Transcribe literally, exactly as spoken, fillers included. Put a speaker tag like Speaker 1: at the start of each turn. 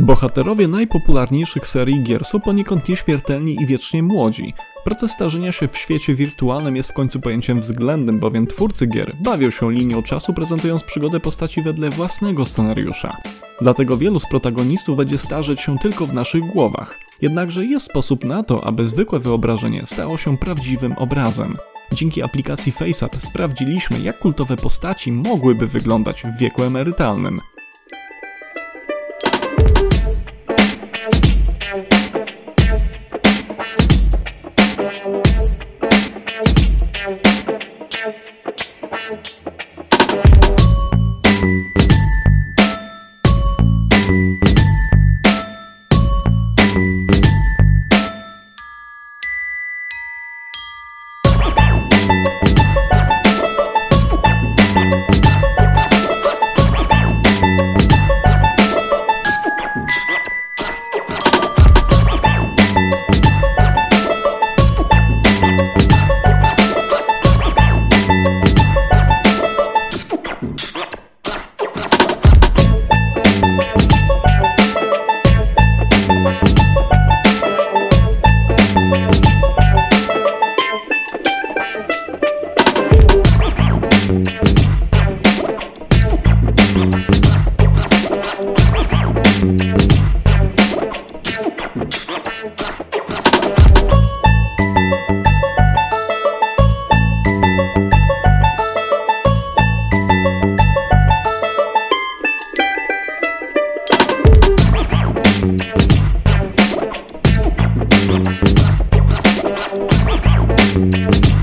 Speaker 1: Bohaterowie najpopularniejszych serii gier są poniekąd nieśmiertelni i wiecznie młodzi. Proces starzenia się w świecie wirtualnym jest w końcu pojęciem względnym, bowiem twórcy gier bawią się linią czasu, prezentując przygodę postaci wedle własnego scenariusza. Dlatego wielu z protagonistów będzie starzeć się tylko w naszych głowach. Jednakże jest sposób na to, aby zwykłe wyobrażenie stało się prawdziwym obrazem. Dzięki aplikacji FaceApp sprawdziliśmy, jak kultowe postaci mogłyby wyglądać w wieku emerytalnym.
Speaker 2: We'll be right back.